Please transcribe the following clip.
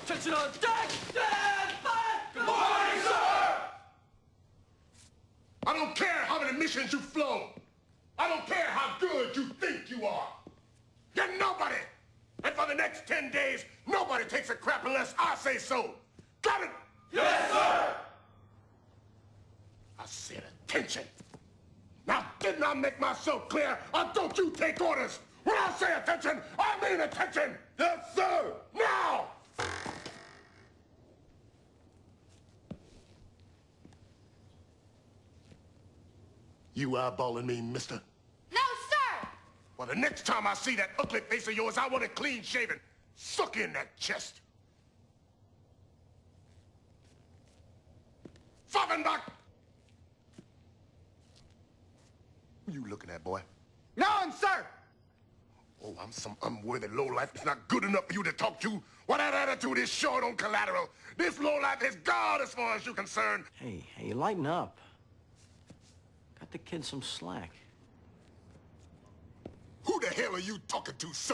Attention on deck! Stand by! Good morning, sir! I don't care how many missions you've flown. I don't care how good you think you are. You're nobody. And for the next 10 days, nobody takes a crap unless I say so. Got it? Yes, sir! I said attention. Now, didn't I make myself clear, or don't you take orders? When I say attention, I mean attention! Yes, sir! Now! You eyeballing me, mister? No, sir! Well, the next time I see that ugly face of yours, I want it clean shaven. Suck in that chest. Pfaffenbach! Who you looking at, boy? No, sir! Oh, I'm some unworthy lowlife that's not good enough for you to talk to? Well, that attitude is short on collateral. This lowlife is God as far as you're concerned. Hey, lighten up. Cut the kid some slack. Who the hell are you talking to, sir?